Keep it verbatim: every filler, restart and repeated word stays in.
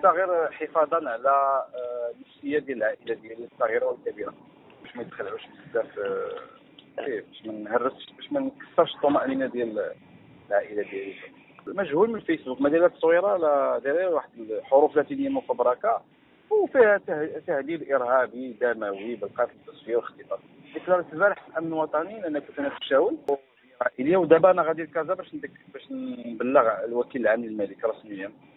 حتى غير حفاظا على آه، النفسيه ديال العائله ديالي الصغيره والكبيره، باش ما يدخلوش بزاف آه، إيه، باش ما نهرسش، باش ما نكسرش الطمانينه ديال العائله ديالي. مجهول من الفيسبوك، ما دايره تصويره لا دايره واحد الحروف لاتينيه مفبركه وفيها ته- تهديد ارهابي دموي بالقتل والتصفيه والاختطاف. ديكلارت البارح الامن الوطني انا كنت انا في الشاول عائليه، ودابا انا غادي لكازا باش ندك باش نبلغ الوكيل العام للملك رسميا.